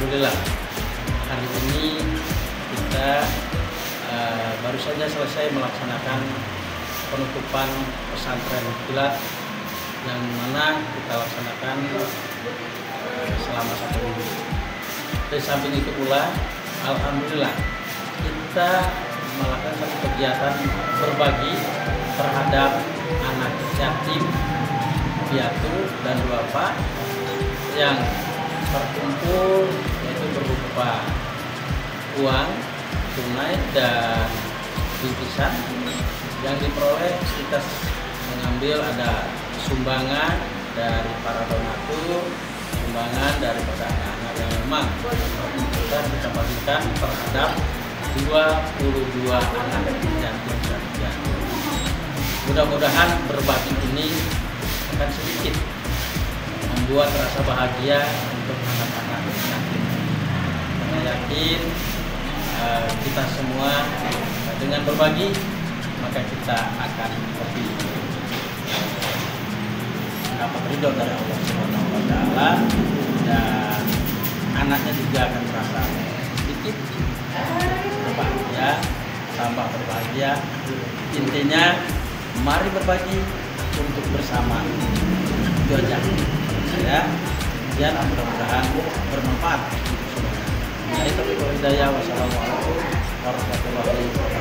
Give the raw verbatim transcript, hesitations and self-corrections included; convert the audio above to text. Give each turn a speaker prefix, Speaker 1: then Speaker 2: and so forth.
Speaker 1: Alhamdulillah hari ini kita uh, baru saja selesai melaksanakan penutupan pesantren kilat yang mana kita laksanakan uh, selama satu minggu. Dari samping itu pula, alhamdulillah kita melakukan satu kegiatan berbagi terhadap anak yatim, piatu dan duafa yang terkumpul, yaitu berupa uang tunai dan bingkisan yang diperoleh. Kita mengambil ada sumbangan dari para donatur, sumbangan daripada anak-anak yang memang kita kita bagikan terhadap dua puluh dua anak yatim dan piatu. Mudah-mudahan berbagi ini akan sedikit membuat rasa bahagia untuk anak-anak yatim. Karena yakin uh, kita semua uh, dengan berbagi maka kita akan lebih mendapat ridho dari Allah Subhanahu wa taala, dan anaknya juga akan merasa sedikit berbahagia, tambah berbahagia. Intinya mari berbagi untuk bersama. Itu aja ya. Kemudian mudah-mudahan bermanfaat untuk semuanya. Nah, itu hidayah. Wassalamualaikum warahmatullahi wabarakatuh.